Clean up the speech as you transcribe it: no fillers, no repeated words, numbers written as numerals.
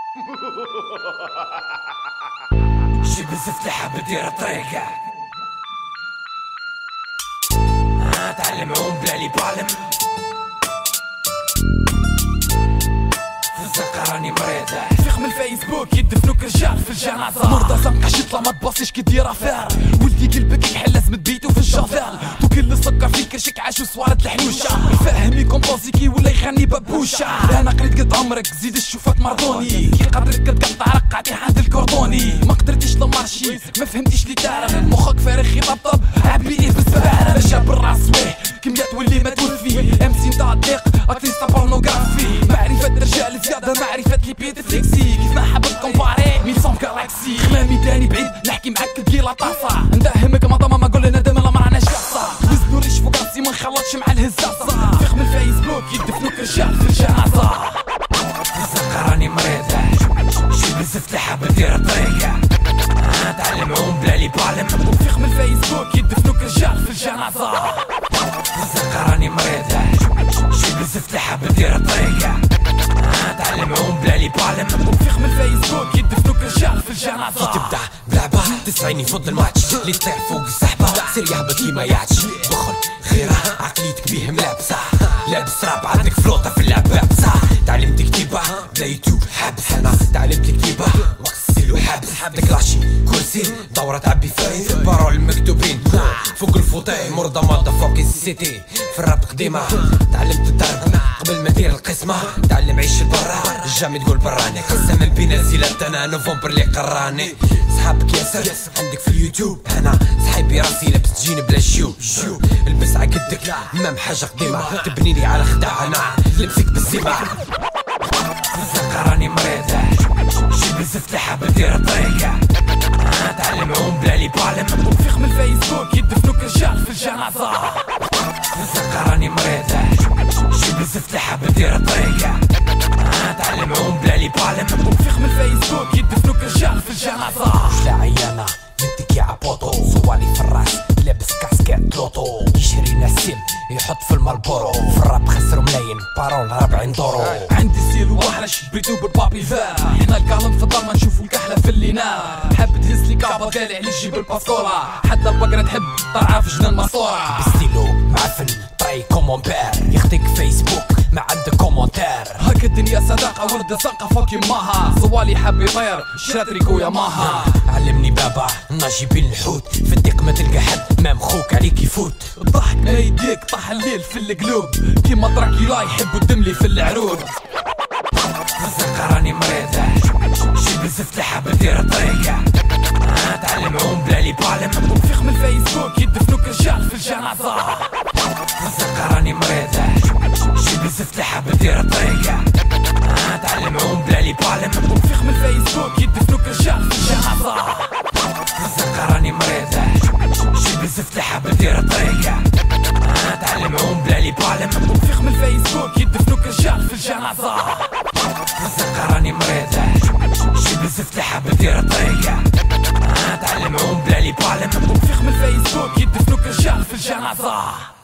شي بزاف اللي حاب دير طريقة تعلم عوم بلا لي بالم في الزنقة راني مريضة فيخ من الفيسبوك يدفنوك رجال في الجنازة مرضى زنقة شطلة ما تباصيش كي دير افير ولدي قلبك يحل لازم تبيتو في الجافيل دوك اللي سكر فيك رشك عاشو صوارد الحنوشة الفاهم يكومبوزيكي ولا يغني ببوشة انا قريت قد عمرك زيد الشوفات مرضوني كي قدرك كتقطع رقعتي حد الكوردوني ما قدرتيش لمارشي ما فهمتيش لي دار مخك فارغ يطبطب عبي ايه بالزبالة انا شاب الراس ويه كيميا تولي ما توفي امسي نتا الضيق ارتيستا بورنوغرافي معرفة رجال زيادة معرفة لي بيت فليكسي كيف ما حبت كومباري ميلسون جالاكسي خمامي تاني بعيد نحكي معاك بلا طاسة ندهمك مضامة ما قول ندم لا ما راناش قاصة وزنو ريش فوق راسي ما نخلطش مع الهزازة فيخ من الفيسبوك يدفنوك رجال في الجنازة الزنقة راني مريضة شي بزاف اللي حاب دير طريقة تعلم عوم بلا لي بالم فيخ من الفيسبوك يدفنوك رجال في الجنازة الزنقة راني مريضة شي بزاف اللي حاب دير طريقة تعلم عوم بلا لي بالم فيخ من الفيسبوك يدفنوك رجال في الجنازة كي تبدا بلعبة تسعيني فوق الماتش اللي تطيح فوق السحبة سير يهبط كيما يعطش بخل خيرة عقليتك بيه ملابسة لابس راب عندك فلوطة في اللعب بابسة تعلمت كتيبة بلا يوتيوب حابس انا تعلمت كتيبة وقت السيل وحابس داك لاشي كرسي دورة تعبي فايز بارول مكتوبين فوق الفوطي مرضى ماضة فوق السيتي في الراب قديمة تعلمت الدرب قبل ما دير القسمة تعلم عيش برا الجامي تقول براني قسم البينا زيلات انا نوفمبر اللي قراني صحابك ياسر عندك في اليوتيوب انا صحيبي راسي لابس تجيني بلا شو البس عقدك مام حاجة قديمة تبنيني على خداع انا لبسك بالزيمة الزنقة راني مريضة شي بزاف اللي حاب دير طريقة تعلم عوم بلا لي بالم فيخ من الفيسبوك يدفنوك رجال في الجنازة الزنقة راني مريضة شي بزاف اللي حاب دير طريقة تعلم عوم بلا لي بالم فيخ من الفيسبوك يدفنوك رجال في الجنازة لا عيانة بنتك يا عبوطو صوالي في الراس لابس كاسكيت لوطو يشري نسيم يحط في المالبورو في الراب خسر ملايين بارول 40 دورو عندي ستيل وحرش بيتو بالبابي فا حنا الكالم في الظلمة نشوفو الكحلة في اللينا حاب تهز لي كابا دالي عليك جيب الباسكولا حتى البقرة تحب طرعة في جنان ماسورة بستيلو معفن طري كومونبير يخدك فيسبوك ما عندك كومونتير هاك الدنيا صداقة ورد زنقة فوق يماها صوالي حاب يطير شراتريكو يا ماها علمني بابا ناجي بين الحوت في الضيق ما تلقى حد ما مخوك عليك يفوت الضحك ما يديك طاح الليل في القلوب كيما دراكيلا يحبوا الدملي في العروق الزنقة راني مريضة شي بزاف اللي حاب دير طريقة تعلم عوم بلا لي بالم فيخ من الفيسبوك يدفنوك رجال في الجنازة الزنقة راني مريضة شي بزاف اللي حاب دير طريقة تعلم عوم بلا لي بالم فيخ من الفيسبوك يدفنوك رجال في الجنازة الزنقة راني مريضة شي بزاف اللي حاب دير طريقة تعلم عوم بلا لي بالم فيخ من الفيسبوك يدفنوك رجال في الجنازة الزنقة راني مريضة شي بزاف اللي حاب دير طريقة تعلم عوم بلا لي بالم فيخ من الفيسبوك يدفنوك رجال في الجنازة